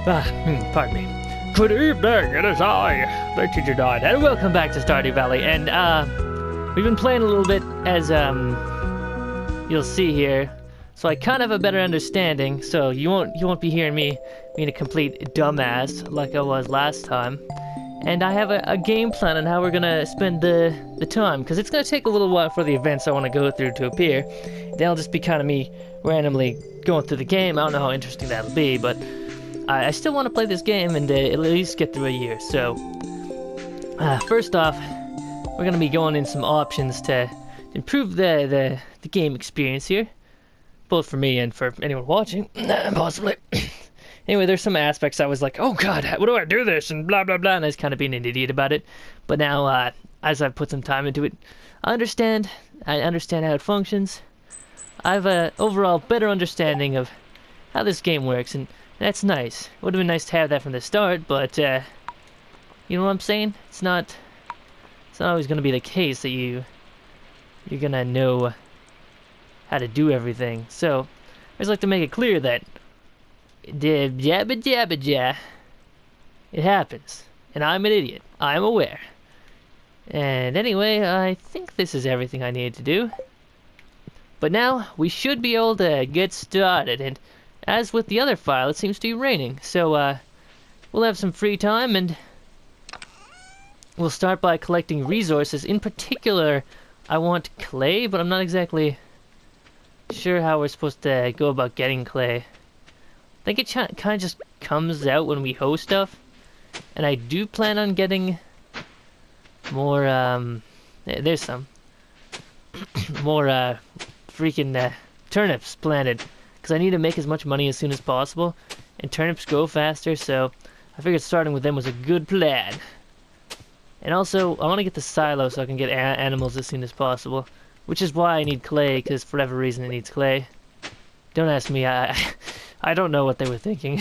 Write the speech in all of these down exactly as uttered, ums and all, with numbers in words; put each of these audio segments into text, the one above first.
Ah, hmm, pardon me. Good evening, it is I, the teacher died, and welcome back to Stardew Valley. And uh, we've been playing a little bit, as um, you'll see here. So I kind of have a better understanding. So you won't you won't be hearing me being a complete dumbass like I was last time. And I have a, a game plan on how we're gonna spend the the time, because it's gonna take a little while for the events I want to go through to appear. Then it'll just be kind of me randomly going through the game. I don't know how interesting that'll be, but I, I still want to play this game and uh, at least get through a year. So uh, first off, we're gonna be going in some options to improve the the, the game experience here, both for me and for anyone watching, possibly. Anyway, there's some aspects I was like, oh god, what do I do this, and blah blah blah, and I was kind of being an idiot about it. But now, uh, as I've put some time into it, I understand, I understand how it functions. I have a overall better understanding of how this game works, and that's nice. It would have been nice to have that from the start, but, uh, you know what I'm saying? It's not, it's not always going to be the case that you, you're going to know how to do everything. So, I just like to make it clear that jabba jabba ja. It happens. And I'm an idiot. I'm aware. And anyway, I think this is everything I need to do. But now, we should be able to get started. And as with the other file, it seems to be raining. So, uh, we'll have some free time and we'll start by collecting resources. In particular, I want clay, but I'm not exactly sure how we're supposed to go about getting clay. I think it kind of just comes out when we host stuff, and I do plan on getting more, um, there's some, more, uh, freaking, uh, turnips planted, because I need to make as much money as soon as possible, and turnips grow faster, so I figured starting with them was a good plan. And also, I want to get the silo so I can get a animals as soon as possible, which is why I need clay, because for whatever reason it needs clay. Don't ask me, I... I don't know what they were thinking.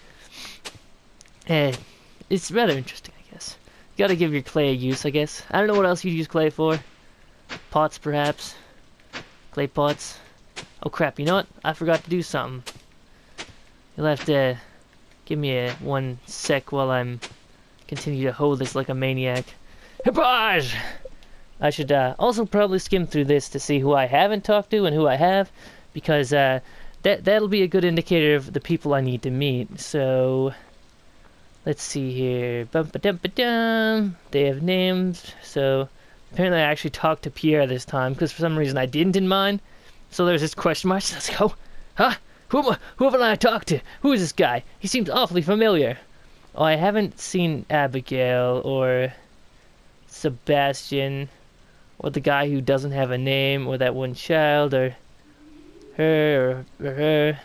eh, it's rather interesting, I guess. You gotta give your clay a use, I guess. I don't know what else you'd use clay for. Pots, perhaps. Clay pots. Oh crap, you know what? I forgot to do something. You'll have to give me a one sec while I'm continue to hold this like a maniac. Hippage! I should uh, also probably skim through this to see who I haven't talked to and who I have, because uh, That, that'll be a good indicator of the people I need to meet. So, let's see here. Bum ba dum ba dum. They have names. So, apparently I actually talked to Pierre this time, because for some reason I didn't in mine. So there's this question mark. So let's go. Huh? Who, am I, who haven't I talked to? Who is this guy? He seems awfully familiar. Oh, I haven't seen Abigail or Sebastian or the guy who doesn't have a name or that one child or her or, or her.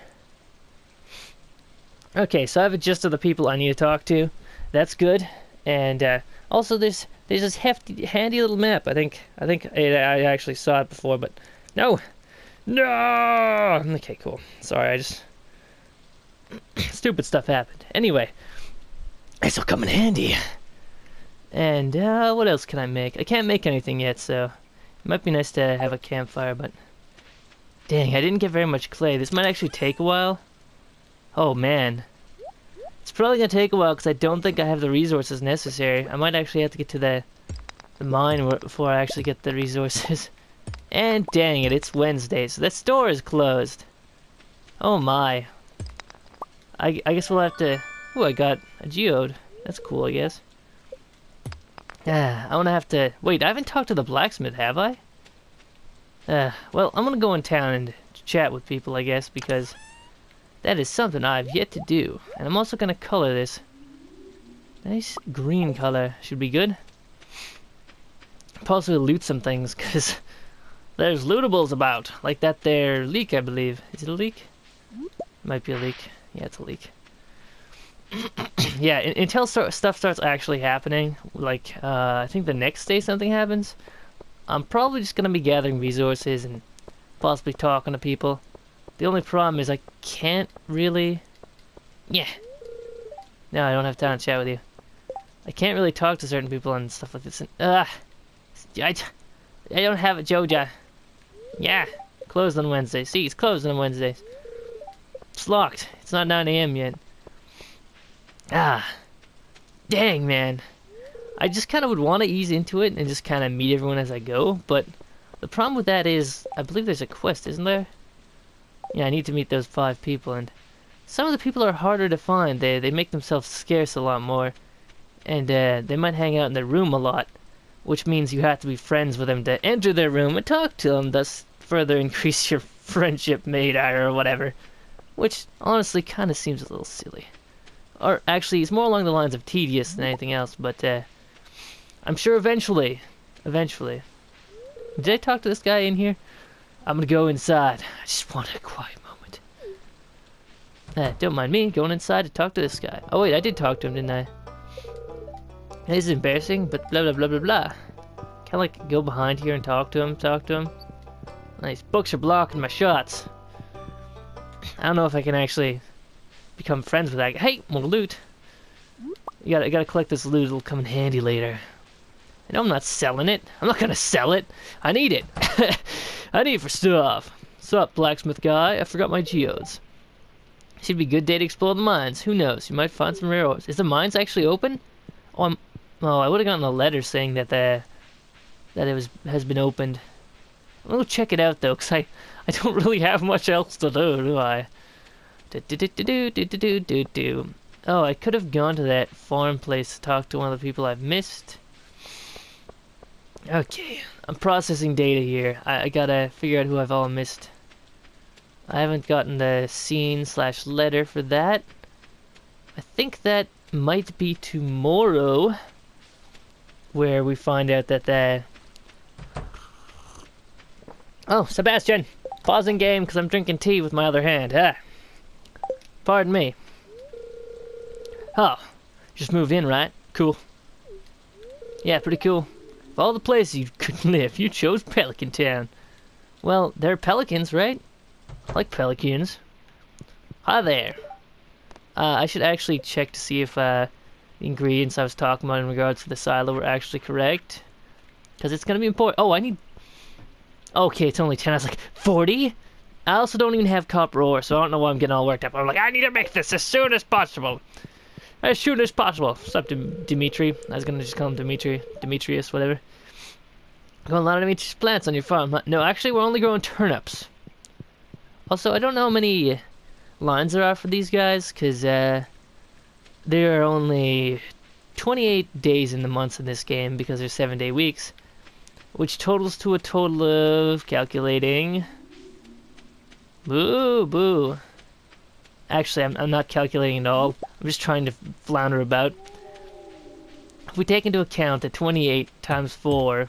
Okay, so I have a gist of the people I need to talk to. That's good. And uh, also, there's there's this hefty, handy little map. I think I think I, I actually saw it before, but no, no. Okay, cool. Sorry, I just stupid stuff happened. Anyway, this will come in handy. And uh, what else can I make? I can't make anything yet, so it might be nice to have a campfire, but. Dang, I didn't get very much clay. This might actually take a while. Oh, man. It's probably going to take a while because I don't think I have the resources necessary. I might actually have to get to the, the mine before I actually get the resources. And dang it, it's Wednesday, so that store is closed. Oh, my. I, I guess we'll have to... Ooh, I got a geode. That's cool, I guess. Ah, I'm going to have to... Wait, I haven't talked to the blacksmith, have I? Uh, well, I'm gonna go in town and chat with people, I guess, because that is something I've yet to do. And I'm also gonna color this. Nice green color. Should be good. Possibly loot some things, because there's lootables about. Like that there leak, I believe. Is it a leak? Might be a leak. Yeah, it's a leak. Yeah, until stuff starts actually happening, like, uh, I think the next day something happens, I'm probably just going to be gathering resources and possibly talking to people. The only problem is I can't really... Yeah. No, I don't have time to chat with you. I can't really talk to certain people and stuff like this. And, uh, I, I don't have it, Joja. Yeah. Closed on Wednesday. See, it's closed on Wednesdays. It's locked. It's not nine A M yet. Ah, dang, man. I just kind of would want to ease into it and just kind of meet everyone as I go, but the problem with that is, I believe there's a quest, isn't there? Yeah, I need to meet those five people, and some of the people are harder to find. They they make themselves scarce a lot more, and uh, they might hang out in their room a lot, which means you have to be friends with them to enter their room and talk to them, thus further increase your friendship made or whatever, which honestly kind of seems a little silly. Or actually, it's more along the lines of tedious than anything else, but uh, I'm sure eventually, eventually. Did I talk to this guy in here? I'm gonna go inside. I just want a quiet moment. Uh, don't mind me going inside to talk to this guy. Oh wait, I did talk to him, didn't I? This is embarrassing, but blah blah blah blah blah. Can I like go behind here and talk to him? Talk to him. Nice. Books are blocking my shots. I don't know if I can actually become friends with that guy. Hey, more loot. You gotta, you gotta collect this loot. It'll come in handy later. I know I'm not selling it. I'm not gonna sell it. I need it. I need it for stuff. Sup, blacksmith guy? I forgot my geodes. Should be a good day to explore the mines. Who knows? You might find some rare ores. Is the mines actually open? Oh, I'm, oh I would have gotten a letter saying that the that it was has been opened. I'm gonna check it out though, cause I I don't really have much else to do, do I? Do do do do do do do do do. Oh, I could have gone to that farm place to talk to one of the people I've missed. Okay, I'm processing data here. I, I gotta figure out who I've all missed. I haven't gotten the scene slash letter for that. I think that might be tomorrow, where we find out that the... Oh, Sebastian! Pausing game because I'm drinking tea with my other hand. Ah. Pardon me. Oh, just moved in, right? Cool. Yeah, pretty cool. Of all the places you could live, you chose Pelican Town. Well, they're pelicans, right? I like pelicans. Hi there. Uh, I should actually check to see if uh, the ingredients I was talking about in regards to the silo were actually correct. Because it's going to be important. Oh, I need... Okay, it's only ten. I was like, forty? I also don't even have copper ore, so I don't know why I'm getting all worked up. I'm like, I need to make this as soon as possible. As soon as possible. What's up, Dimitri? I was going to just call him Dimitri. Demetrius, whatever. Growing a lot of Demetrius plants on your farm. No, actually, we're only growing turnips. Also, I don't know how many lines there are for these guys, because uh, there are only twenty-eight days in the months in this game, because there's seven day weeks, which totals to a total of, calculating, boo, boo. Actually, I'm, I'm not calculating at all. I'm just trying to flounder about. If we take into account that twenty-eight times four...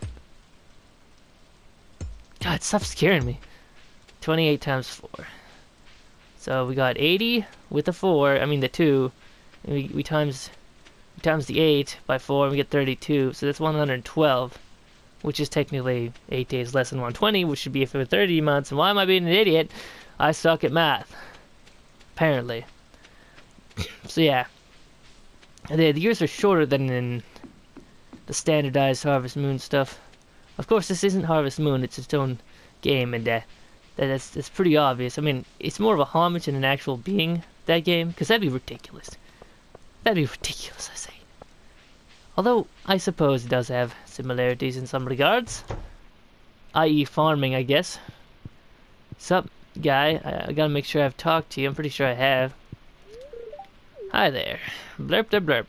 God, stop scaring me. twenty-eight times four. So we got eighty with the four, I mean the two. And we, we times we times the eight by four, and we get thirty-two. So that's one hundred twelve, which is technically eight days less than one hundred twenty, which should be for thirty months. And why am I being an idiot? I suck at math. Apparently. So yeah. The, the years are shorter than in the standardized Harvest Moon stuff. Of course, this isn't Harvest Moon, it's its own game, and uh, that, that's, that's pretty obvious. I mean, it's more of a homage than an actual being, that game, because that'd be ridiculous. That'd be ridiculous, I say. Although, I suppose it does have similarities in some regards. that is farming, I guess. Sup, guy? I, I gotta make sure I've talked to you. I'm pretty sure I have. Hi there. Blurp de blurp.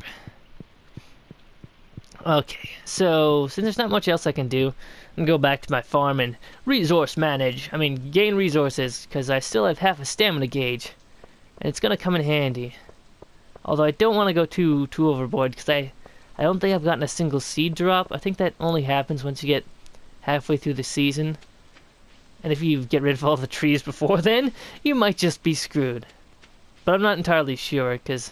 Okay, so since there's not much else I can do, I'm gonna go back to my farm and resource manage. I mean, gain resources, because I still have half a stamina gauge, and it's gonna come in handy. Although I don't want to go too too overboard, because I I don't think I've gotten a single seed drop. I think that only happens once you get halfway through the season, and if you get rid of all the trees before then, you might just be screwed. But I'm not entirely sure, because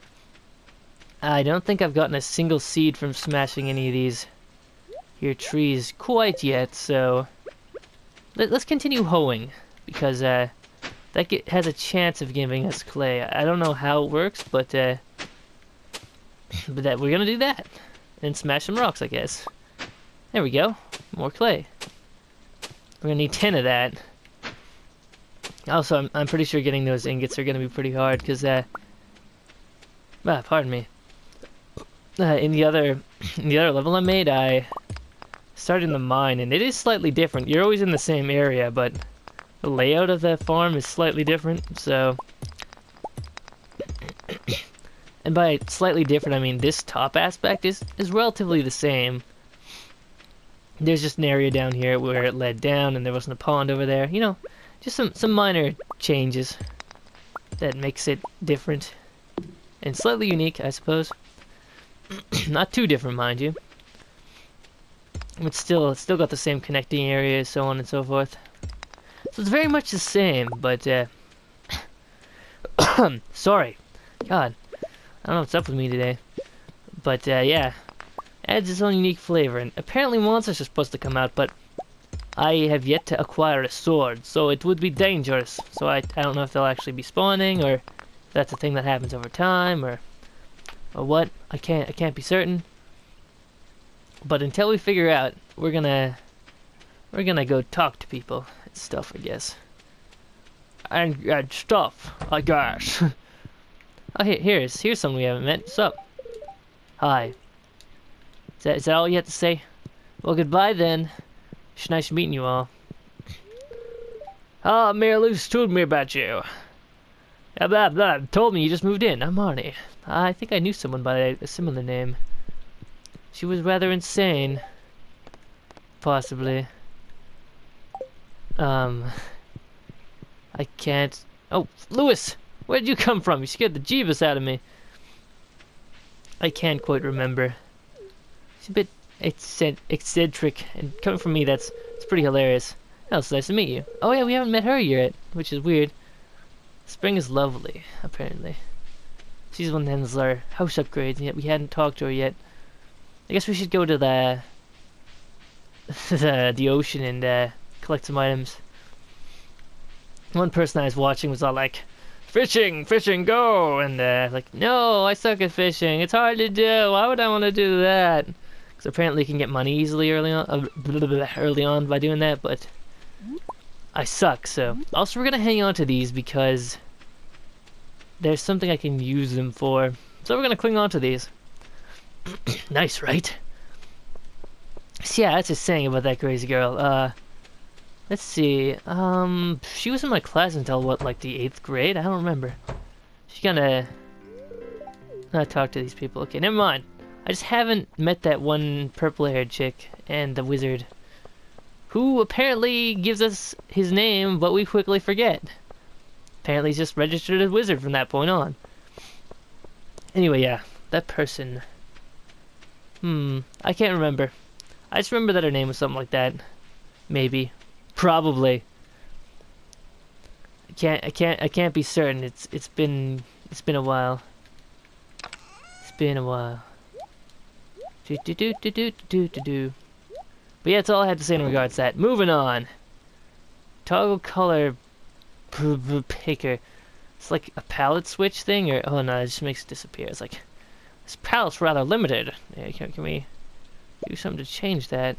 I don't think I've gotten a single seed from smashing any of these here trees quite yet, so let, let's continue hoeing, because uh, that get, has a chance of giving us clay. I don't know how it works, but uh, but that we're gonna do that and smash some rocks, I guess. There we go, more clay. We're gonna need ten of that. Also, I'm I'm pretty sure getting those ingots are gonna be pretty hard, because uh, Ah, pardon me. Uh, in the other, in the other level I made, I started in the mine, and it is slightly different. You're always in the same area, but the layout of the farm is slightly different. So, and by slightly different, I mean this top aspect is is relatively the same. There's just an area down here where it led down, and there wasn't a pond over there. You know, just some some minor changes that makes it different and slightly unique, I suppose. Not too different, mind you. It's still it's still got the same connecting areas, so on and so forth. So it's very much the same, but uh, sorry, God, I don't know what's up with me today. But uh, yeah, adds its own unique flavor, and apparently monsters are supposed to come out, but I have yet to acquire a sword, so it would be dangerous. So I I don't know if they'll actually be spawning, or if that's a thing that happens over time, or. Or what? I can't. I can't be certain. But until we figure out, we're gonna we're gonna go talk to people and stuff, I guess. And, and stuff, I guess. Oh, here, here's here's someone we haven't met. What's up? Hi. Is that is that all you have to say? Well, goodbye then. It's nice meeting you all. Ah, Mary Lou's told me about you. Blah, blah, blah. Told me you just moved in. I'm Marnie. I think I knew someone by a similar name. She was rather insane. Possibly. Um... I can't... Oh, Lewis! Where did you come from? You scared the jeebus out of me. I can't quite remember. She's a bit eccentric, and coming from me, that's, that's pretty hilarious. Oh, it's nice to meet you. Oh yeah, we haven't met her yet, which is weird. Spring is lovely, apparently. She's the one that handles our house upgrades, and yet we hadn't talked to her yet. I guess we should go to the the, the ocean and uh, collect some items. One person I was watching was all like, "Fishing, fishing, go!" And uh, like, "No, I suck at fishing. It's hard to do. Why would I want to do that?" Because apparently you can get money easily early on, uh, blah, blah, blah, early on by doing that, but I suck. So also we're gonna hang on to these because there's something I can use them for. So we're gonna cling on to these. Nice, right? So yeah, that's just saying about that crazy girl. Uh, let's see. Um, she was in my class until what, like the eighth grade? I don't remember. She kinda not talk to these people. Okay, never mind. I just haven't met that one purple-haired chick and the wizard, who apparently gives us his name, but we quickly forget. Apparently he's just registered as wizard from that point on. Anyway, yeah, that person. Hmm, I can't remember. I just remember that her name was something like that. Maybe. Probably. I can't I can't I can't be certain. It's it's been it's been a while. It's been a while. Do do do do do do do do. But yeah, that's all I had to say in regards to that. Moving on. Toggle color picker. It's like a palette switch thing, or oh no, it just makes it disappear. It's like this palette's rather limited. Yeah, can, can we do something to change that?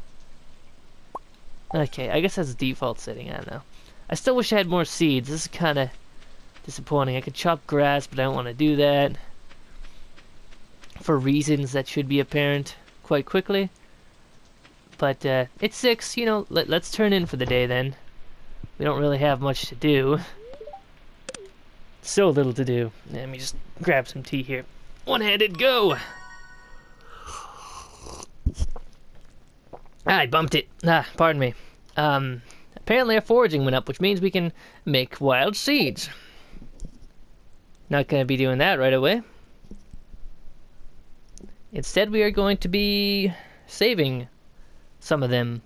Okay, I guess that's the default setting. I don't know. I still wish I had more seeds. This is kind of disappointing. I could chop grass, but I don't want to do that for reasons that should be apparent quite quickly. But uh, it's six. You know, let, let's turn in for the day then. We don't really have much to do. So little to do. Let me just grab some tea here. One-handed, go! I bumped it. Ah, pardon me. Um, apparently our foraging went up, which means we can make wild seeds. Not gonna be doing that right away. Instead, we are going to be saving some of them.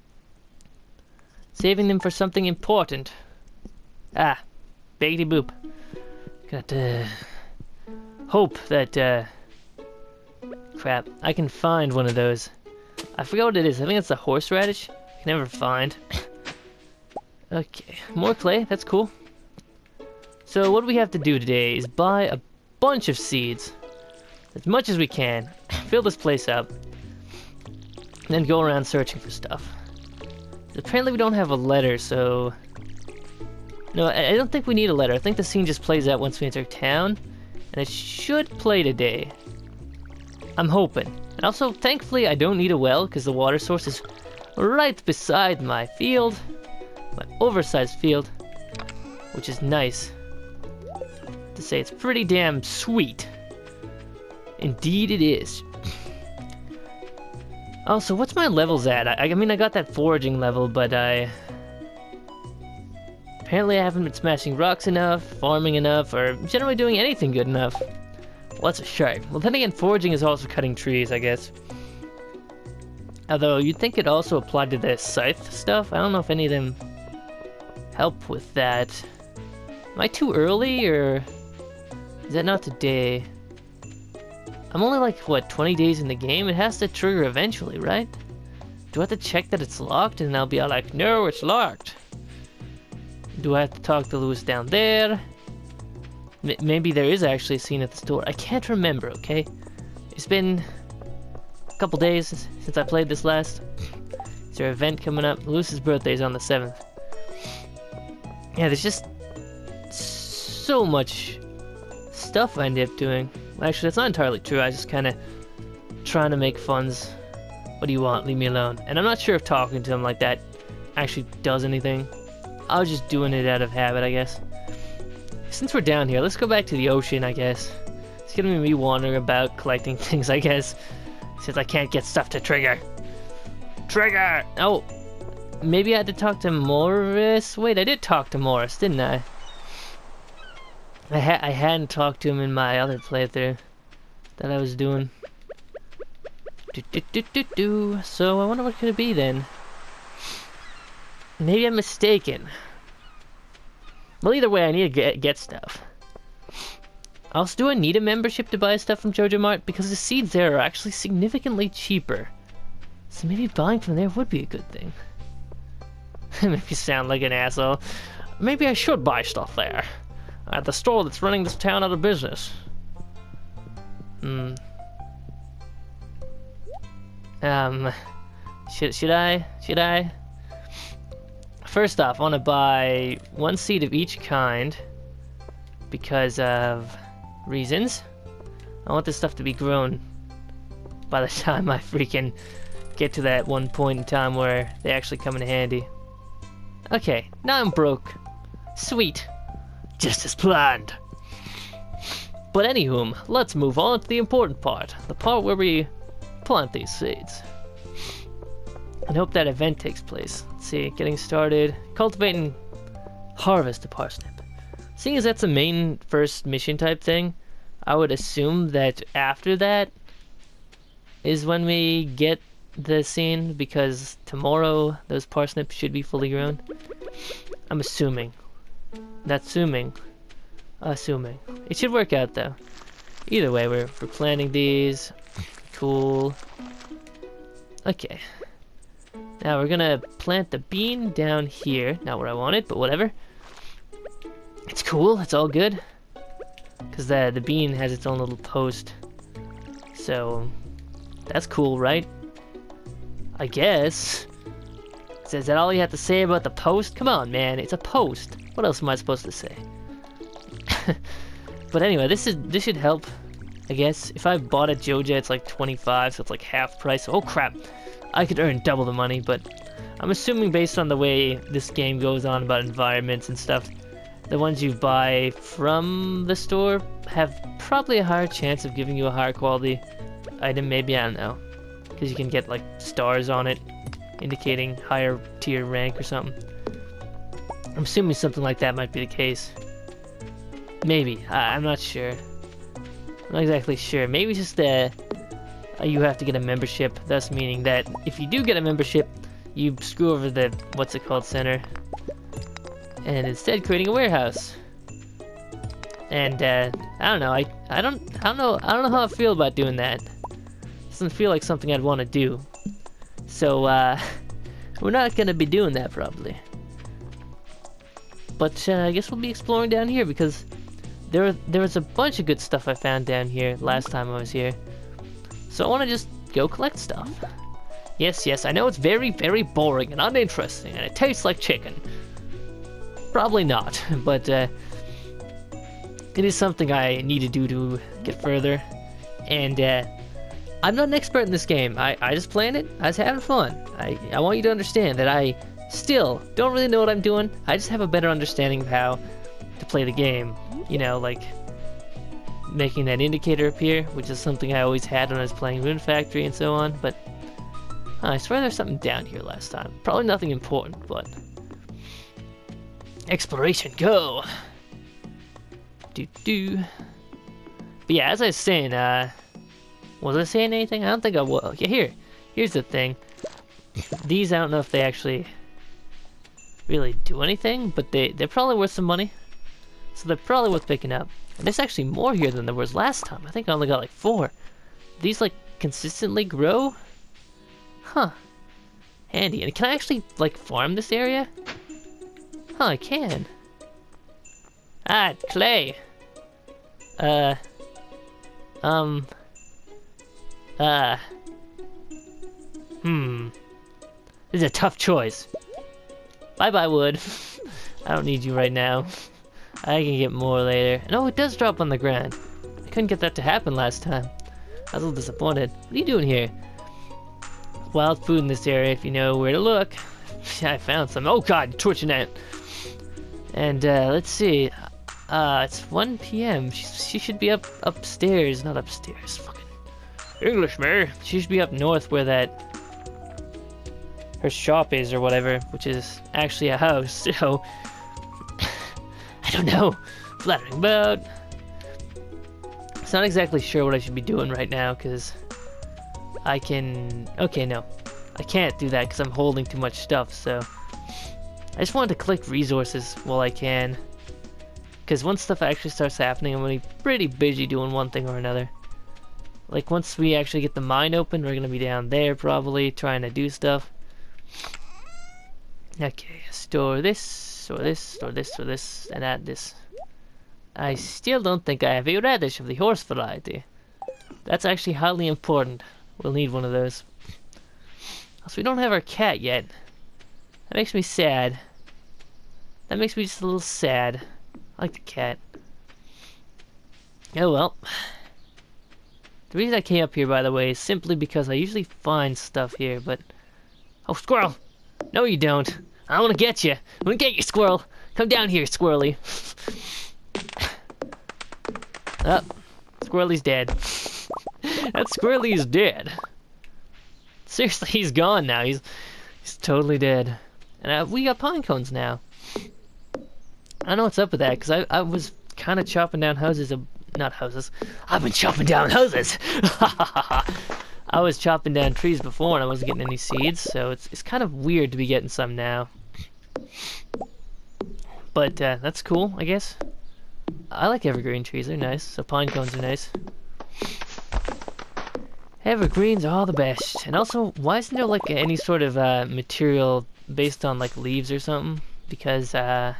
Saving them for something important. Ah, baggy boop. Got to hope that, uh, crap, I can find one of those. I forgot what it is. I think it's a horseradish. I can never find. Okay, more clay. That's cool. So what we have to do today is buy a bunch of seeds, as much as we can, fill this place up, and then go around searching for stuff. Apparently we don't have a letter, so no, I don't think we need a letter. I think the scene just plays out once we enter town, And it should play today. I'm hoping. And also, thankfully, I don't need a well because the water source is right beside my field. My oversized field. Which is nice. To say it's pretty damn sweet. Indeed it is. Also, what's my levels at? I, I mean, I got that foraging level, but I... Apparently I haven't been smashing rocks enough, farming enough, or generally doing anything good enough. Well, that's a shame. Well, then again, foraging is also cutting trees, I guess. Although, you'd think it also applied to the scythe stuff. I don't know if any of them help with that. Am I too early, or... Is that not today? I'm only like, what, twenty days in the game? It has to trigger eventually, right? Do I have to check that it's locked? And I'll be all like, no, it's locked. Do I have to talk to Lewis down there? M maybe there is actually a scene at the store. I can't remember, okay? It's been a couple days since I played this last. Is there an event coming up? Lewis's birthday is on the seventh. Yeah, there's just so much stuff I ended up doing. Actually, that's not entirely true. I was just kind of trying to make funds. What do you want? Leave me alone. And I'm not sure if talking to him like that actually does anything. I was just doing it out of habit, I guess. Since we're down here, let's go back to the ocean, I guess. It's gonna be me wandering about collecting things, I guess. Since I can't get stuff to trigger. Trigger! Oh, maybe I had to talk to Morris? Wait, I did talk to Morris, didn't I? I, ha I hadn't talked to him in my other playthrough that I was doing. Do, do, do, do, do. So I wonder what could it be then. Maybe I'm mistaken. Well, either way, I need to get, get stuff. Also, do I need a membership to buy stuff from Jojo Mart? Because the seeds there are actually significantly cheaper. So maybe buying from there would be a good thing. Make me sound like an asshole. Maybe I should buy stuff there. At the store that's running this town out of business. Hmm. Um. Should, should I? Should I? First off, I want to buy one seed of each kind. Because of reasons. I want this stuff to be grown by the time I freaking get to that one point in time where they actually come in handy. Okay, now I'm broke. Sweet. Just as planned. But anywho, let's move on to the important part. The part where we plant these seeds. And hope that event takes place. Let's see, getting started. Cultivating harvest a parsnip. Seeing as that's the main first mission type thing, I would assume that after that is when we get the scene, because tomorrow those parsnips should be fully grown. I'm assuming. Not assuming. Assuming. It should work out though. Either way, we're, we're planting these. Cool. Okay. Now we're gonna plant the bean down here. Not where I want it, but whatever. It's cool, it's all good. Because the, the bean has its own little post. So, that's cool, right? I guess. Is that all you have to say about the post? Come on, man, it's a post. What else am I supposed to say? But anyway, this is this should help, I guess. If I bought a Joja, it's like twenty-five, so it's like half price. Oh crap, I could earn double the money, but I'm assuming based on the way this game goes on about environments and stuff, the ones you buy from the store have probably a higher chance of giving you a higher quality item, maybe, I don't know. Because you can get like stars on it, indicating higher tier rank or something. I'm assuming something like that might be the case. Maybe. I I'm not sure. I'm not exactly sure. Maybe just that uh, you have to get a membership, thus meaning that if you do get a membership, you screw over the, what's it called, center, and instead creating a warehouse. And uh, I don't know. I I don't I don't know I don't know how I feel about doing that. It doesn't feel like something I'd want to do. So uh, we're not gonna be doing that probably. But uh, I guess we'll be exploring down here because there there was a bunch of good stuff I found down here last time I was here. So I want to just go collect stuff. Yes, yes, I know it's very, very boring and uninteresting, and it tastes like chicken. Probably not, but uh, it is something I need to do to get further. And uh, I'm not an expert in this game. I, I just playing it. I was having fun. I, I want you to understand that I still don't really know what I'm doing. I just have a better understanding of how to play the game. You know, like making that indicator appear, which is something I always had when I was playing Rune Factory and so on. But huh, I swear there's something down here last time. Probably nothing important, but exploration, go! Do do. But yeah, as I was saying, uh, was I saying anything? I don't think I was. Yeah, here, here's the thing. These, I don't know if they actually really do anything, but they they're probably worth some money, so they're probably worth picking up. And there's actually more here than there was last time. I think I only got like four. These like consistently grow? Huh. Handy. And can I actually like farm this area? Huh, I can. Ah, clay. Uh. Um. Uh. Hmm. This is a tough choice. Bye bye, wood. I don't need you right now. I can get more later. No, it does drop on the ground. I couldn't get that to happen last time. I was a little disappointed. What are you doing here? Wild food in this area if you know where to look. I found some. Oh god, twitching it. And uh, let's see. Uh, it's one P M She, she should be up upstairs, not upstairs. Fucking English, man. She should be up north where that her shop is or whatever, which is actually a house. So I don't know. Flattering about. It's not exactly sure what I should be doing right now because I can. Okay, no, I can't do that because I'm holding too much stuff. So I just wanted to collect resources while I can. Because once stuff actually starts happening, I'm going to be pretty busy doing one thing or another. Like, once we actually get the mine open, we're going to be down there probably trying to do stuff. Okay, store this, store this, store this, store this, and add this. I still don't think I have a radish of the horse variety. That's actually highly important. We'll need one of those. Also, we don't have our cat yet. That makes me sad. That makes me just a little sad. I like the cat. Oh well. The reason I came up here, by the way, is simply because I usually find stuff here, but... Oh, squirrel! No, you don't. I want to get you. I'm gonna get you, squirrel. Come down here, squirrely. Oh, Squirrely's dead. That Squirrely is dead. Seriously, he's gone now. He's he's totally dead. And uh, we got pine cones now. I don't know what's up with that, because I, I was kind of chopping down houses. Of, not houses. I've been chopping down houses! I was chopping down trees before and I wasn't getting any seeds, so it's, it's kind of weird to be getting some now. But uh, that's cool, I guess. I like evergreen trees, they're nice. So pine cones are nice. Evergreens are all the best. And also, why isn't there like any sort of uh, material based on like leaves or something? Because uh,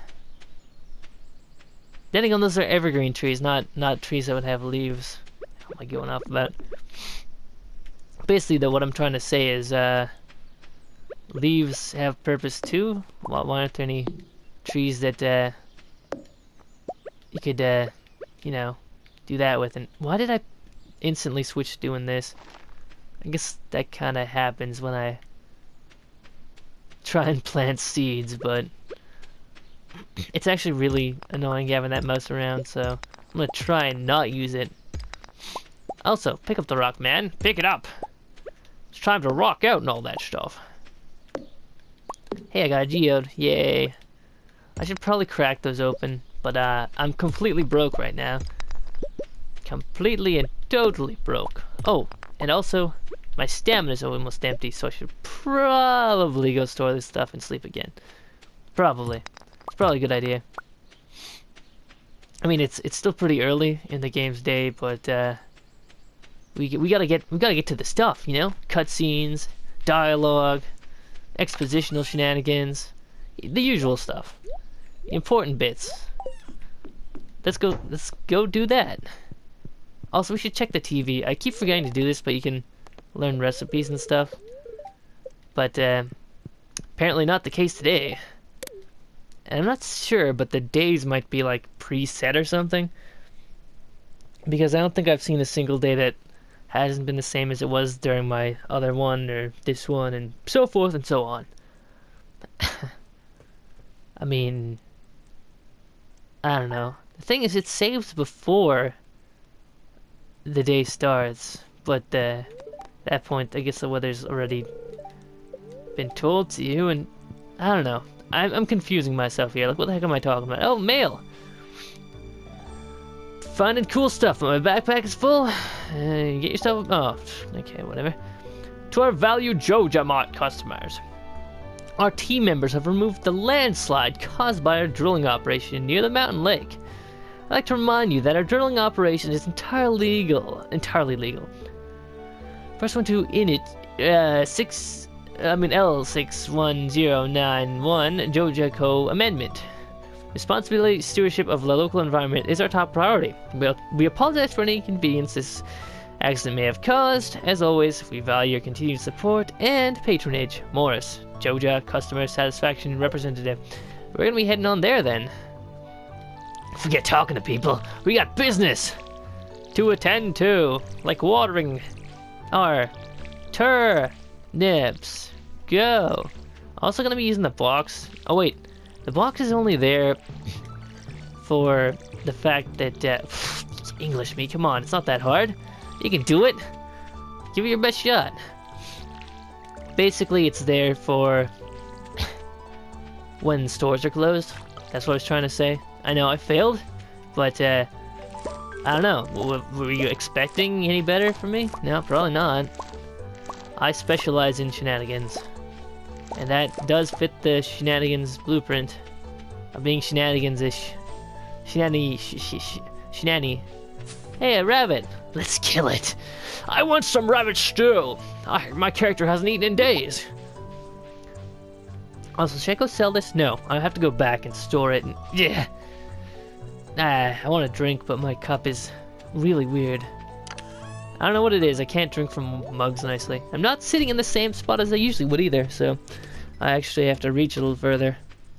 then again, those are evergreen trees, not not trees that would have leaves. How am I going off about? Basically, though, what I'm trying to say is uh, leaves have purpose too. Why, why aren't there any trees that uh, you could, uh, you know, do that with? And why did I instantly switch to doing this? I guess that kind of happens when I try and plant seeds, but it's actually really annoying having that mouse around, so I'm gonna try and not use it. Also, pick up the rock, man. Pick it up. It's time to rock out and all that stuff. Hey, I got a geode. Yay. I should probably crack those open, but uh, I'm completely broke right now. Completely and totally broke. Oh, and also, my stamina's almost empty, so I should probably go store this stuff and sleep again. Probably. It's probably a good idea. I mean, it's it's still pretty early in the game's day, but uh, we we gotta get we gotta get to the stuff, you know, cutscenes, dialogue, expositional shenanigans, the usual stuff, important bits. Let's go. Let's go do that. Also, we should check the T V. I keep forgetting to do this, but you can learn recipes and stuff. But uh, apparently not the case today. And I'm not sure, but the days might be like preset or something. because I don't think I've seen a single day that hasn't been the same as it was during my other one or this one and so forth and so on. I mean, I don't know. The thing is, it saves before the day starts, but uh, at that point, I guess the weather's already been told to you, and I don't know. I'm, I'm confusing myself here. Like, what the heck am I talking about? Oh, mail! Finding cool stuff, but my backpack is full. Uh, get yourself... Oh, okay, whatever. To our valued JojaMart customers. Our team members have removed the landslide caused by our drilling operation near the mountain lake. I'd like to remind you that our drilling operation is entirely legal. Entirely legal. First one to init, uh, six... I mean, L six one zero nine one, Jojaco Amendment. Responsibility stewardship of the local environment is our top priority. We, we apologize for any inconvenience this accident may have caused. As always, we value your continued support and patronage. Morris, Joja Customer Satisfaction Representative. We're gonna be heading on there then. Forget talking to people. We got business to attend to, like watering our turnips. Go. Also gonna be using the box. Oh wait. The box is only there for the fact that, uh, it's English me, come on, it's not that hard. You can do it. Give it your best shot. Basically, it's there for when stores are closed. That's what I was trying to say. I know I failed, but, uh, I don't know. W were you expecting any better from me? No, probably not. I specialize in shenanigans. And that does fit the shenanigans blueprint of being shenanigans-ish. Shenani... Sh sh sh shenani. Hey, a rabbit! Let's kill it! I want some rabbit stew! I, my character hasn't eaten in days! Also, should I go sell this? No, I have to go back and store it and... Yeah! Ah, I want to drink, but my cup is really weird. I don't know what it is. I can't drink from mugs nicely. I'm not sitting in the same spot as I usually would either, so I actually have to reach a little further.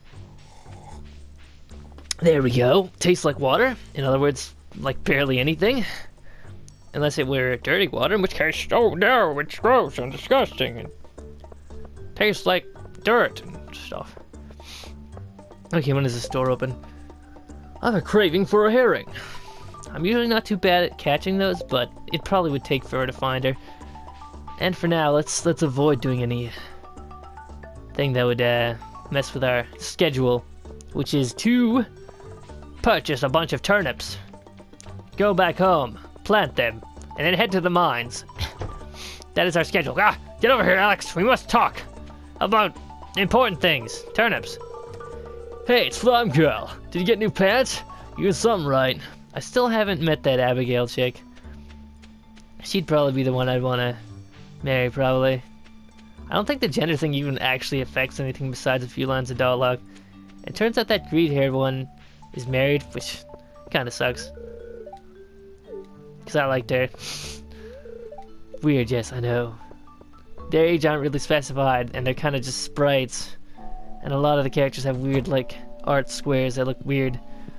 There we go. Tastes like water. In other words, like barely anything. Unless it were dirty water, in which case, oh no, it's gross and disgusting. And tastes like dirt and stuff. Okay, when is the store open? I have a craving for a herring. I'm usually not too bad at catching those, but it probably would take forever to find her. And for now, let's let's avoid doing any thing that would uh, mess with our schedule, which is to purchase a bunch of turnips, go back home, plant them, and then head to the mines. That is our schedule. Ah, get over here, Alex. We must talk about important things. Turnips. Hey, it's Slime Girl. Did you get new pants? You did something right. I still haven't met that Abigail chick. She'd probably be the one I'd want to marry, probably. I don't think the gender thing even actually affects anything besides a few lines of dialogue. It turns out that green-haired one is married, which kind of sucks. Because I liked her. Weird, yes, I know. Their age aren't really specified, and they're kind of just sprites. And a lot of the characters have weird, like, art squares that look weird.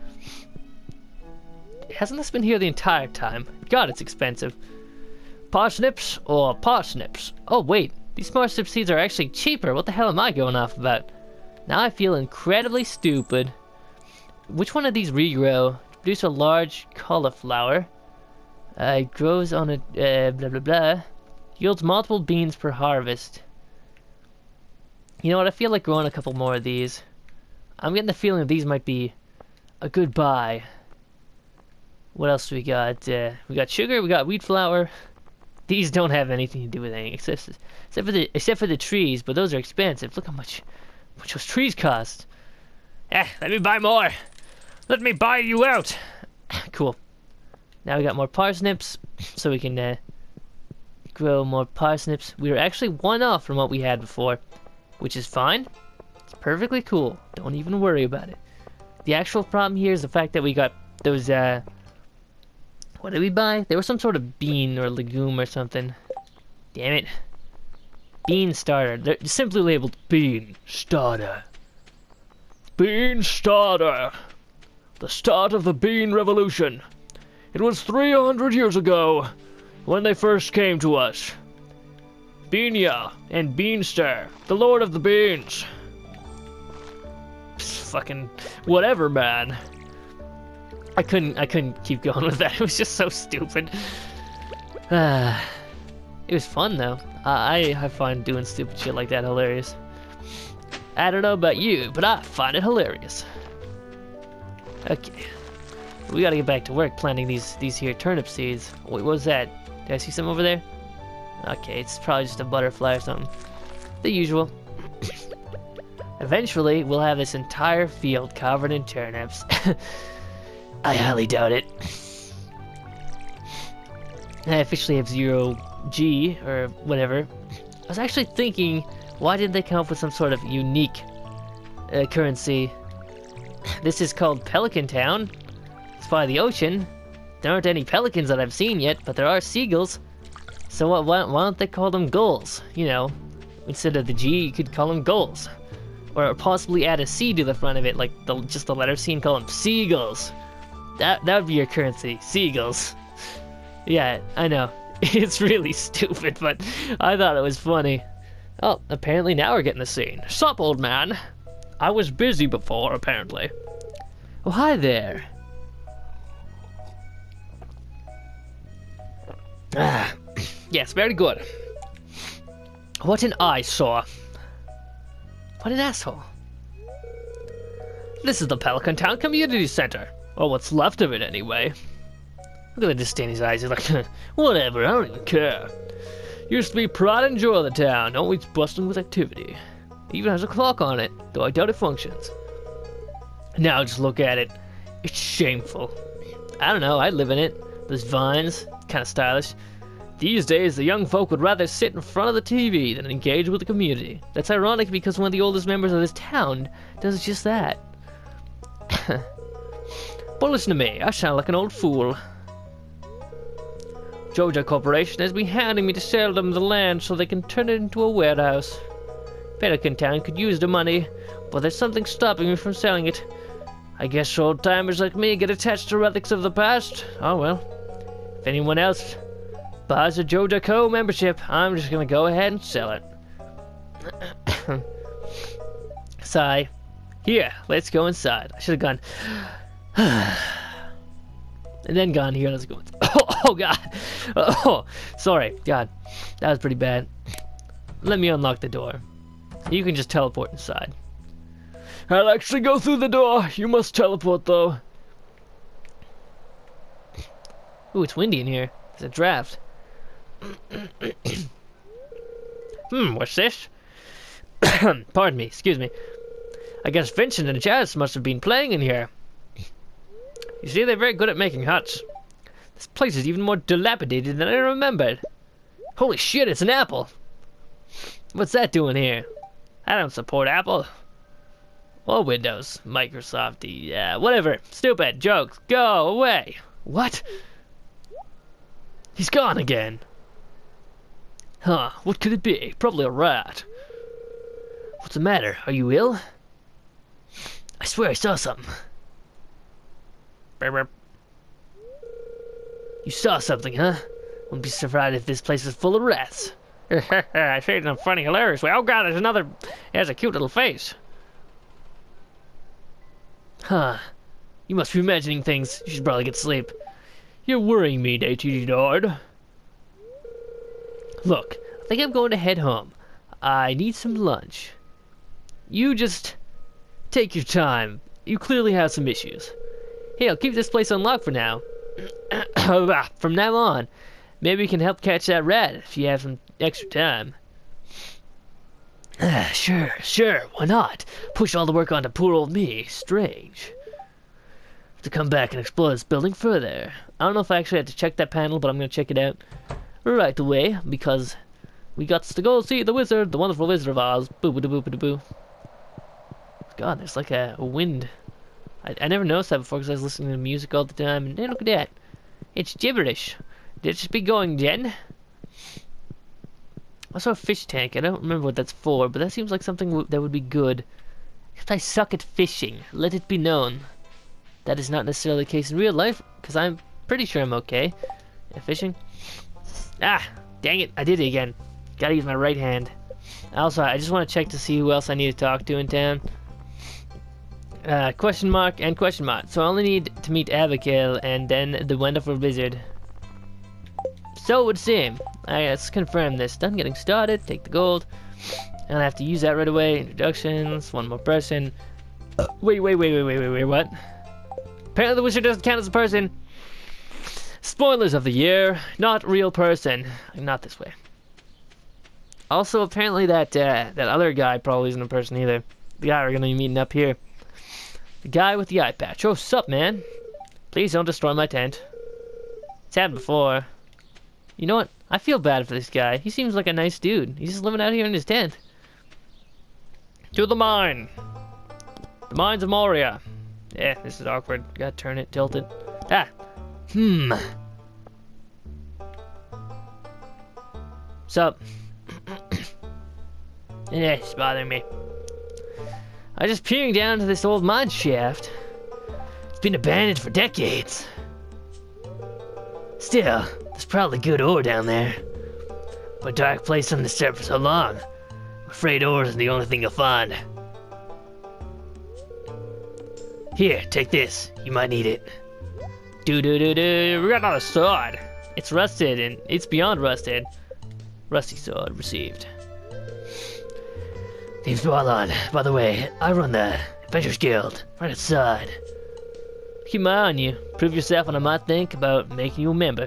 Hasn't this been here the entire time? God, it's expensive. Parsnips or parsnips? Oh, wait. These parsnip seeds are actually cheaper. What the hell am I going off about? Now I feel incredibly stupid. Which one of these regrow? Produce a large cauliflower. Uh, it grows on a... Uh, blah, blah, blah. Yields multiple beans per harvest. You know what? I feel like growing a couple more of these. I'm getting the feeling that these might be a good buy. What else do we got? Uh, we got sugar, we got wheat flour. These don't have anything to do with anything except, except for the except for the trees, but those are expensive. Look how much, how much those trees cost. Eh, let me buy more. Let me buy you out. Cool. Now we got more parsnips, so we can uh, grow more parsnips. We were actually one off from what we had before, which is fine. It's perfectly cool. Don't even worry about it. The actual problem here is the fact that we got those, uh... what did we buy? There was some sort of bean or legume or something. Damn it. Bean starter. They're simply labeled bean starter. Bean starter. The start of the bean revolution. It was three hundred years ago when they first came to us. Beania and Beanstar, the Lord of the Beans. Psst, fucking whatever, man. I couldn't, I couldn't keep going with that. It was just so stupid. Uh, it was fun though. I, I find doing stupid shit like that hilarious. I don't know about you, but I find it hilarious. Okay, we gotta get back to work planting these these here turnip seeds. Wait, what was that? Did I see some over there? Okay, it's probably just a butterfly or something. The usual. Eventually, we'll have this entire field covered in turnips. I highly doubt it. I officially have zero G, or whatever. I was actually thinking, why didn't they come up with some sort of unique uh, currency? This is called Pelican Town. It's by the ocean. There aren't any pelicans that I've seen yet, but there are seagulls. So what, why, why don't they call them gulls? You know, instead of the G, you could call them gulls. Or possibly add a C to the front of it, like the, just the letter C, and call them seagulls. That, that would be your currency, seagulls. Yeah, I know. It's really stupid, but I thought it was funny. Oh, apparently now we're getting the scene. Sup, old man? I was busy before, apparently. Oh, hi there. Ah, yes, very good. What an eyesore. What an asshole. This is the Pelican Town Community Center. Or what's left of it, anyway. Look at the disdain in his eyes. He's like, whatever, I don't even care. Used to be pride and joy of the town, always bustling with activity. It even has a clock on it, though I doubt it functions. Now just look at it. It's shameful. I don't know, I live in it. There's vines, kind of stylish. These days, the young folk would rather sit in front of the T V than engage with the community. That's ironic because one of the oldest members of this town does just that. But listen to me, I sound like an old fool. Georgia Corporation has been hounding me to sell them the land so they can turn it into a warehouse. Pelican Town could use the money, but there's something stopping me from selling it. I guess old-timers like me get attached to relics of the past. Oh well. If anyone else buys a Georgia Co membership, I'm just gonna go ahead and sell it. Sigh. Here, let's go inside. I should have gone... and then gone here. Let's go. Oh, oh God. Oh, sorry. God, that was pretty bad. Let me unlock the door. You can just teleport inside. I'll actually go through the door. You must teleport, though. Ooh, it's windy in here. It's a draft. Hmm, what's this? Pardon me. Excuse me. I guess Vincent and Jazz must have been playing in here. You see, they're very good at making huts. This place is even more dilapidated than I remembered. Holy shit, it's an apple! What's that doing here? I don't support Apple. Or Windows. Microsoft, yeah, whatever. Stupid jokes. Go away. What? He's gone again. Huh, what could it be? Probably a rat. What's the matter? Are you ill? I swear I saw something. You saw something, huh? Wouldn't be surprised if this place is full of rats. I say it in a funny, hilarious way. Oh God, there's another. It has a cute little face. Huh. You must be imagining things. You should probably get sleep. You're worrying me, Dainty Dord. Look, I think I'm going to head home. I need some lunch. You just take your time. You clearly have some issues. Hey, I'll keep this place unlocked for now. From now on, maybe we can help catch that rat if you have some extra time. Ah, sure, sure, why not? Push all the work onto poor old me. Strange. To come back and explore this building further. I don't know if I actually had to check that panel, but I'm going to check it out right away, because we got to go see the wizard, the wonderful Wizard of Oz. Boo boo boo boo boo. God, there's like a, a wind. I, I never noticed that before because I was listening to music all the time, and hey, look at that. It's gibberish. Did it just be going, Jen? I saw a fish tank. I don't remember what that's for, but that seems like something w that would be good. Except I suck at fishing. Let it be known. That is not necessarily the case in real life, because I'm Pretty sure I'm okay. Yeah, fishing. Ah, dang it! I did it again. Gotta use my right hand. Also, I just want to check to see who else I need to talk to in town. Uh, question mark and question mark. So I only need to meet Abigail and then the wonderful wizard. So it would seem. I, let's confirm this. Done getting started. Take the gold. And I have to use that right away. Introductions. One more person. Uh, wait, wait, wait, wait, wait, wait, wait, what? Apparently the wizard doesn't count as a person. Spoilers of the year. Not real person. Not this way. Also, apparently that uh, that other guy probably isn't a person either. The guy we're going to be meeting up here. The guy with the eye patch. Oh, sup, man? Please don't destroy my tent. It's happened before. You know what? I feel bad for this guy. He seems like a nice dude. He's just living out here in his tent. To the mine. The mines of Moria. Yeah, this is awkward. Gotta turn it, tilt it. Ah. Hmm. Sup? Yeah, it's bothering me. I was just peering down into this old mine shaft. It's been abandoned for decades. Still, there's probably good ore down there. But a dark place on the surface for so long. I'm afraid ore isn't the only thing you'll find. Here, take this. You might need it. Do do do do. We got another sword. It's rusted and it's beyond rusted. Rusty sword received. Name's Barlon. By the way, I run the Adventurers Guild right outside. Keep my eye on you. Prove yourself, and I might think about making you a member.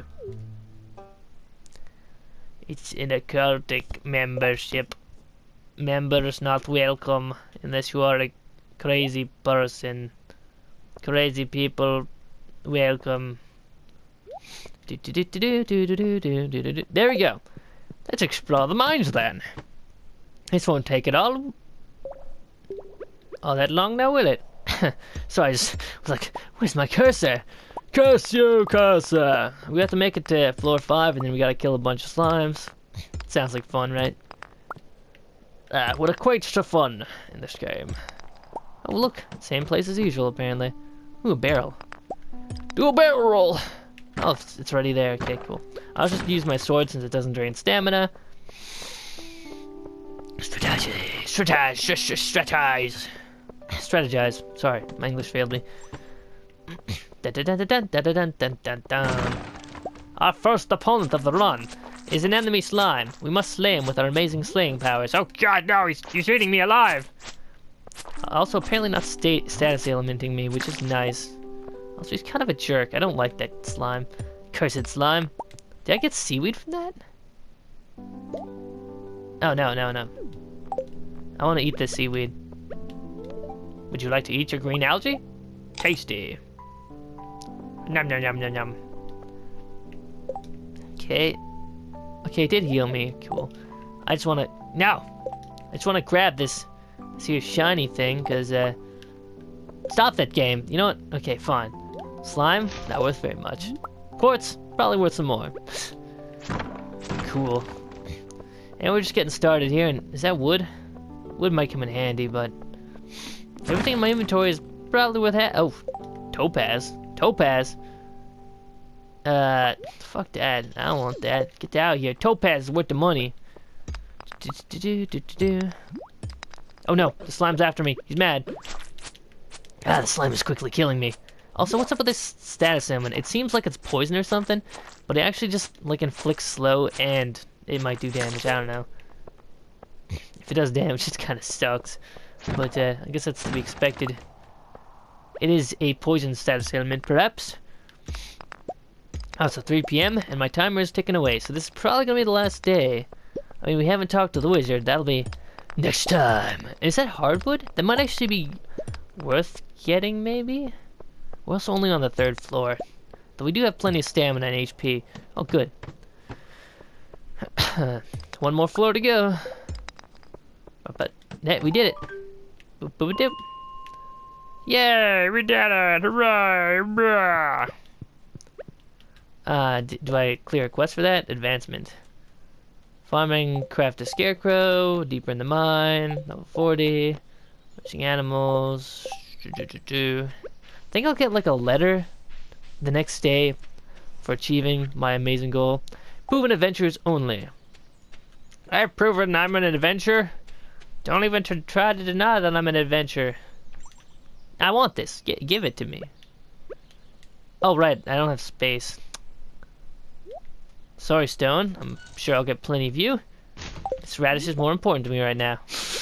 It's an occultic membership. Members not welcome unless you are a crazy person. Crazy people welcome. Do, do, do, do, do, do, do, do, do, do. There we go. Let's explore the mines then. This won't take it all all that long now, will it? So I just was like, where's my cursor? Curse you, cursor! We have to make it to floor five, and then we gotta kill a bunch of slimes. Sounds like fun, right? Ah, what equates to fun in this game. Oh, look, same place as usual, apparently. Ooh, a barrel. Do a barrel roll! Oh, it's, it's already there. Okay, cool. I'll just use my sword since it doesn't drain stamina. Strategize, strategize, strategize, strategize. Sorry, my English failed me. Dun, dun, dun, dun, dun, dun, dun, dun, dun. Our first opponent of the run is an enemy slime. We must slay him with our amazing slaying powers. Oh god, no, he's, he's eating me alive! Also, apparently not state status elementing me, which is nice. Also, he's kind of a jerk. I don't like that slime. Cursed slime. Did I get seaweed from that? Oh, no, no, no. I want to eat this seaweed. Would you like to eat your green algae? Tasty. Nom nom nom nom nom. Okay. Okay, it did heal me. Cool. I just want to... No! I just want to grab this, this here shiny thing, because, uh... Stop that game. You know what? Okay, fine. Slime? Not worth very much. Quartz? Probably worth some more. Cool. And we're just getting started here, and is that wood? Wood might come in handy, but... Everything in my inventory is probably worth ha- Oh, topaz. Topaz? Uh, fuck that. I don't want that. Get out of here. Topaz is worth the money. Oh no, the slime's after me. He's mad. Ah, the slime is quickly killing me. Also, what's up with this status salmon? It seems like it's poison or something, but it actually just, like, inflicts slow and it might do damage. I don't know. If it does damage, it kind of sucks. But, uh, I guess that's to be expected. It is a poison status ailment, perhaps. Oh, it's three P M and my timer is ticking away, so this is probably gonna be the last day. I mean, we haven't talked to the wizard. That'll be next time. Is that hardwood? That might actually be worth getting, maybe? We're also only on the third floor. Though we do have plenty of stamina and H P. Oh, good. One more floor to go. But, but we did it. Boop, boop, boop. Yay, we did it! Hooray! Brah. Uh, d do I clear a quest for that? Advancement. Farming, craft a scarecrow, deeper in the mine, level forty. Watching animals. I think I'll get like a letter the next day for achieving my amazing goal. Proven adventures only. I've proven I'm an adventurer. Don't even t try to deny that I'm an adventurer. I want this. G give it to me. Oh, right. I don't have space. Sorry, Stone. I'm sure I'll get plenty of you. This radish is more important to me right now.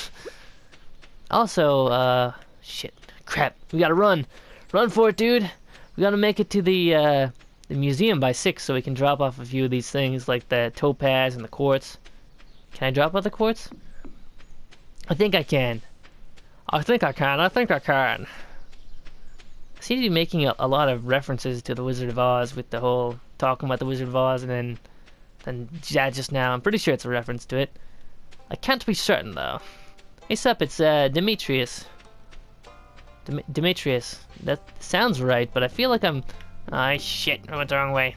Also, uh... shit. Crap. We gotta run. Run for it, dude. We gotta make it to the, uh... the museum by six so we can drop off a few of these things like the topaz and the quartz. Can I drop off the quartz? I think I can. I think I can. I think I can. I seem to be making a, a lot of references to the Wizard of Oz with the whole talking about the Wizard of Oz and then then yeah, just now. I'm pretty sure it's a reference to it. I can't be certain though. Hey sup, it's uh, Demetrius. Dem Demetrius. That sounds right, but I feel like I'm... Ah, shit, I went the wrong way.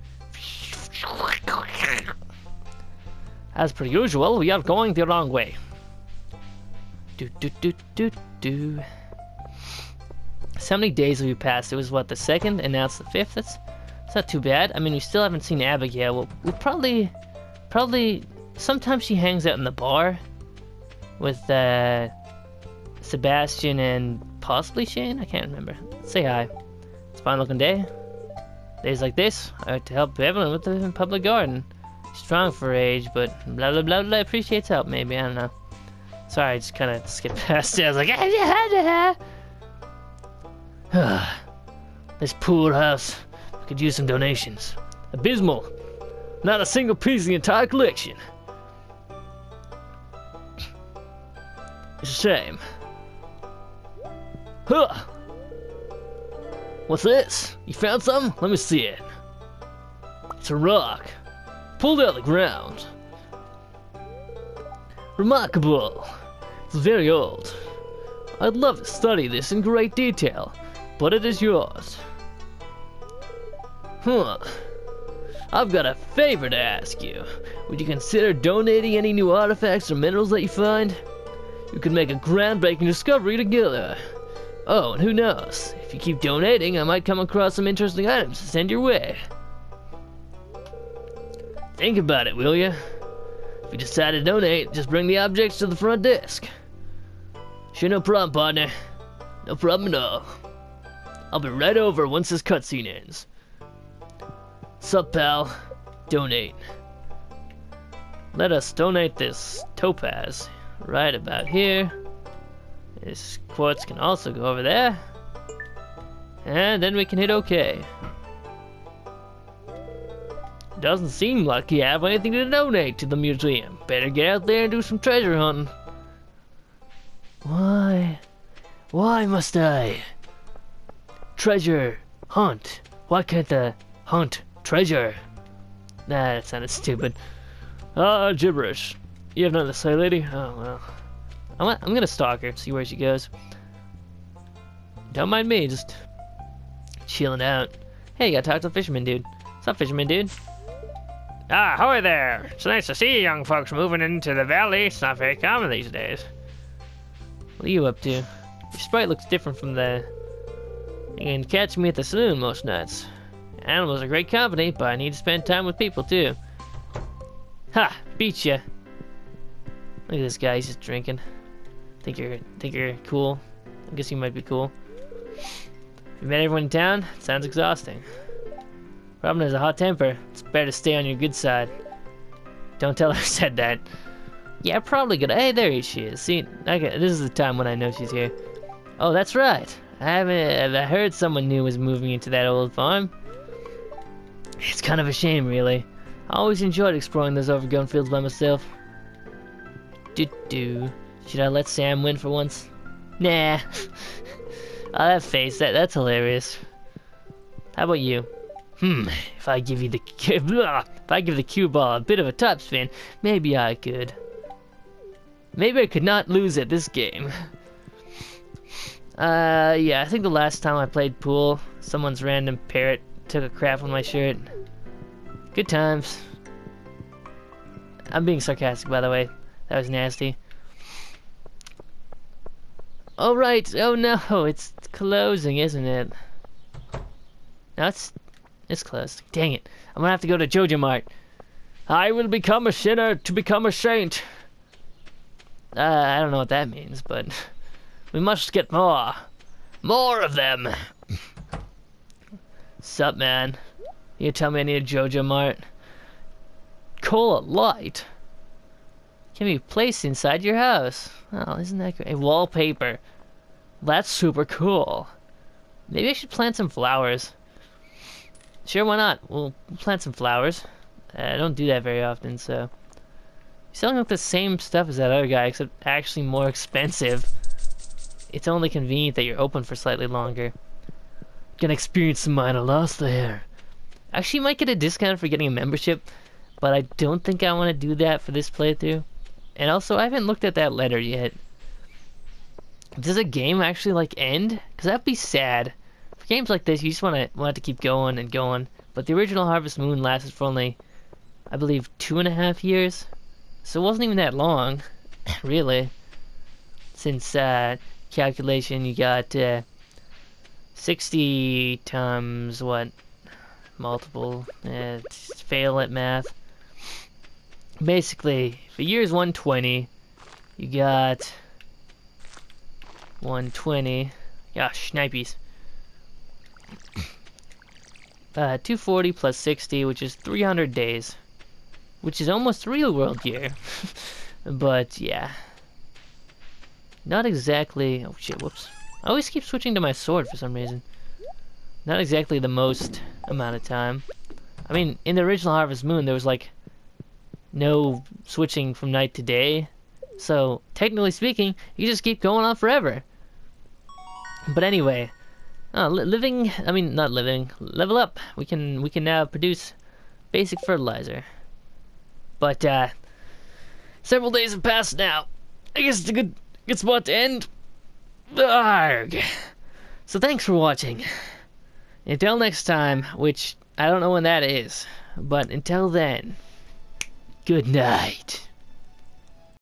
As per usual, we are going the wrong way. Do do do do do. So many days have we passed? It was what, the second, and now it's the fifth. That's it's not too bad. I mean, we still haven't seen Abigail. We'll, we'll probably, probably. Sometimes she hangs out in the bar with uh, Sebastian and possibly Shane. I can't remember. Let's say hi. It's a fine looking day. Days like this, I like to help Evelyn with the public garden. Strong for her age, but blah blah blah blah. Appreciates help, maybe. I don't know. Sorry, I just kind of skipped past it. I was like, this poor house. I could use some donations. Abysmal. Not a single piece of the entire collection. It's a shame. Huh. What's this? You found something? Let me see it. It's a rock. Pulled out of the ground. Remarkable. It's very old. I'd love to study this in great detail, but it is yours. Huh. I've got a favor to ask you. Would you consider donating any new artifacts or minerals that you find? You could make a groundbreaking discovery together. Oh, and who knows? If you keep donating, I might come across some interesting items to send your way. Think about it, will you? If you decide to donate, just bring the objects to the front desk. Sure, no problem, partner. No problem at all. I'll be right over once this cutscene ends. Sup, pal? Donate. Let us donate this topaz right about here. This quartz can also go over there. And then we can hit OK. Doesn't seem like you have anything to donate to the museum. Better get out there and do some treasure hunting. Why? Why must I? Treasure hunt. Why can't the hunt treasure? Nah, that sounded stupid. Ah, uh, gibberish. You have nothing to say, lady? Oh, well. I'm, I'm gonna stalk her, see where she goes. Don't mind me, just chilling out. Hey, you gotta talk to the fisherman dude. What's up, fisherman dude? Ah, ahoy there! It's nice to see you young folks moving into the valley. It's not very common these days. What are you up to? Your sprite looks different from the... You can catch me at the saloon most nights. Animals are great company, but I need to spend time with people too. Ha! Beat ya! Look at this guy, he's just drinking. Think you're, think you're cool? I guess you might be cool. You met everyone in town? Sounds exhausting. Robin has a hot temper. It's better to stay on your good side. Don't tell her I said that. Yeah, probably good. Hey, there she is. See, okay, this is the time when I know she's here. Oh, that's right. I haven't. I heard someone new was moving into that old farm. It's kind of a shame, really. I always enjoyed exploring those overgrown fields by myself. Do do. Should I let Sam win for once? Nah. Oh, that face. That that's hilarious. How about you? Hmm, if I give you the if I give the cue ball a bit of a topspin, maybe I could. Maybe I could not lose at this game. Uh, yeah, I think the last time I played pool, someone's random parrot took a crap on my shirt. Good times. I'm being sarcastic, by the way. That was nasty. Oh right. Oh no, it's closing, isn't it? No, it's It's closed. Dang it. I'm gonna have to go to Jojo Mart. I will become a sinner to become a saint. Uh, I don't know what that means, but we must get more. More of them. Sup, man? You tell me I need a Jojo Mart? Cola Light can be placed inside your house. Oh, isn't that great? A wallpaper. That's super cool. Maybe I should plant some flowers. Sure, why not? We'll plant some flowers. Uh, I don't do that very often, so. You're selling like the same stuff as that other guy, except actually more expensive. It's only convenient that you're open for slightly longer. Gonna experience some minor loss there. Actually, you might get a discount for getting a membership, but I don't think I want to do that for this playthrough. And also, I haven't looked at that letter yet. Does a game actually like end? Because that'd be sad. For games like this, you just want to want to keep going and going. But the original Harvest Moon lasted for only, I believe, two and a half years. So it wasn't even that long, really. Since uh, calculation, you got uh, sixty times what? Multiple. Uh, fail at math. Basically, if a year is one twenty, you got one twenty. Gosh, snipies. Uh, two forty plus sixty, which is three hundred days. Which is almost real world year. But, yeah. Not exactly... Oh, shit, whoops. I always keep switching to my sword for some reason. Not exactly the most amount of time. I mean, in the original Harvest Moon, there was, like, no switching from night to day. So, technically speaking, you just keep going on forever. But anyway... Uh, li living, I mean, not living, level up. We can, we can now produce basic fertilizer. But, uh, several days have passed now. I guess it's a good, good spot to end. Arrgh. So thanks for watching. Until next time, which I don't know when that is. But until then, good night.